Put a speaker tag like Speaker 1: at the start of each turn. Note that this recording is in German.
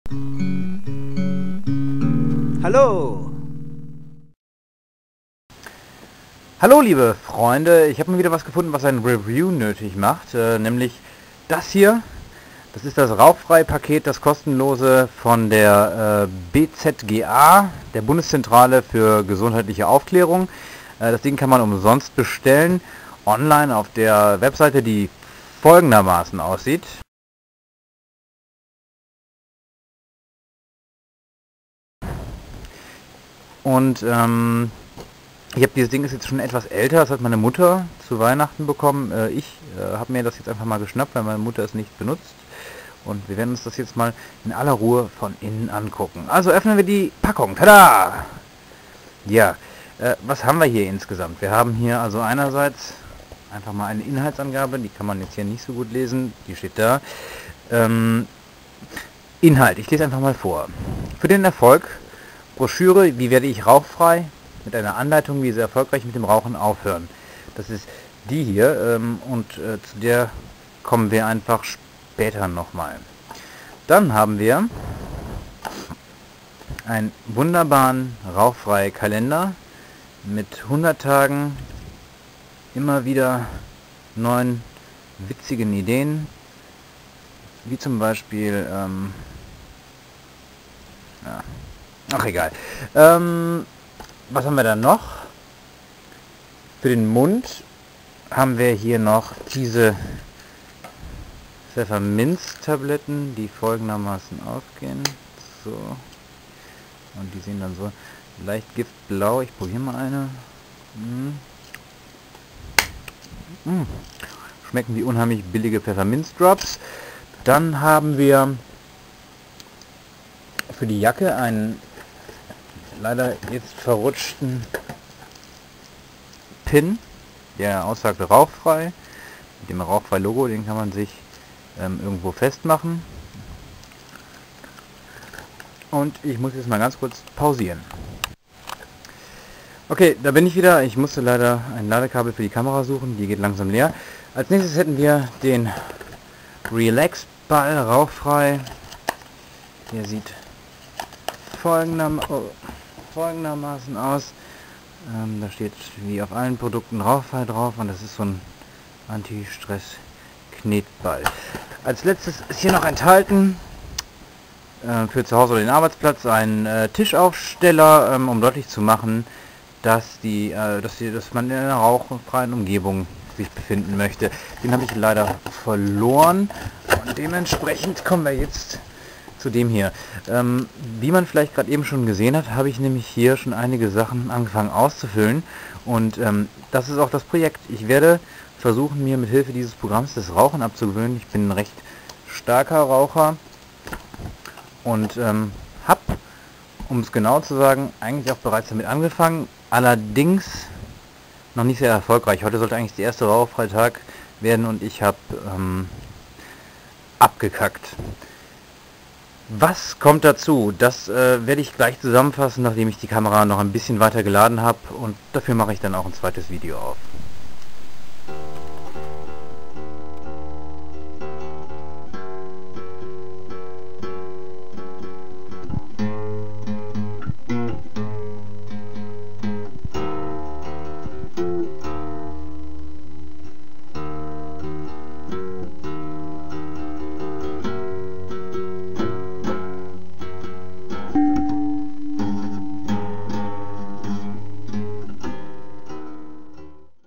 Speaker 1: Hallo! Hallo liebe Freunde, ich habe mal wieder was gefunden, was ein Review nötig macht, nämlich das hier. Das ist das Rauchfrei-Paket, das kostenlose von der BZGA, der Bundeszentrale für gesundheitliche Aufklärung. Das Ding kann man umsonst bestellen, online auf der Webseite, die folgendermaßen aussieht. Und ich habe dieses Ding, ist jetzt schon etwas älter, das hat meine Mutter zu Weihnachten bekommen. Ich habe mir das jetzt einfach mal geschnappt, weil meine Mutter es nicht benutzt. Und wir werden uns das jetzt mal in aller Ruhe von innen angucken. Also öffnen wir die Packung. Tada! Ja, was haben wir hier insgesamt? Wir haben hier also einerseits einfach mal eine Inhaltsangabe, die kann man jetzt hier nicht so gut lesen, die steht da. Inhalt, ich lese einfach mal vor. Für den Erfolg, Broschüre, wie werde ich rauchfrei? Mit einer Anleitung, wie Sie erfolgreich mit dem Rauchen aufhören. Das ist die hier und zu der kommen wir einfach später nochmal. Dann haben wir einen wunderbaren rauchfreien Kalender mit 100 Tagen, immer wieder neuen witzigen Ideen, wie zum Beispiel, ja, ach egal. Was haben wir dann noch? Für den Mund haben wir hier noch diese Pfefferminztabletten, die folgendermaßen aufgehen. So. Und die sehen dann so leicht giftblau. Ich probiere mal eine. Schmecken wie unheimlich billige Pfefferminzdrops. Dann haben wir für die Jacke einen leider jetzt verrutschten Pin, der aussagt rauchfrei. Mit dem Rauchfrei-Logo, den kann man sich irgendwo festmachen. Und ich muss jetzt mal ganz kurz pausieren. Okay, da bin ich wieder. Ich musste leider ein Ladekabel für die Kamera suchen, die geht langsam leer. Als nächstes hätten wir den Relax Ball rauchfrei. Der sieht folgendermaßen aus. Da steht wie auf allen Produkten rauchfrei drauf und das ist so ein Anti-Stress-Knetball. Als letztes ist hier noch enthalten für zu Hause oder den Arbeitsplatz ein Tischaufsteller, um deutlich zu machen, dass man in einer rauchfreien Umgebung sich befinden möchte. Den habe ich leider verloren und dementsprechend kommen wir jetzt zu dem hier. Wie man vielleicht gerade eben schon gesehen hat, habe ich nämlich hier schon einige Sachen angefangen auszufüllen und das ist auch das Projekt. Ich werde versuchen, mir mit Hilfe dieses Programms das Rauchen abzugewöhnen. Ich bin ein recht starker Raucher und habe, um es genau zu sagen, eigentlich auch bereits damit angefangen, allerdings noch nicht sehr erfolgreich. Heute sollte eigentlich der erste rauchfreie Tag werden und ich habe abgekackt. Was kommt dazu? Das werde ich gleich zusammenfassen, nachdem ich die Kamera noch ein bisschen weiter geladen habe und dafür mache ich dann auch ein zweites Video auf.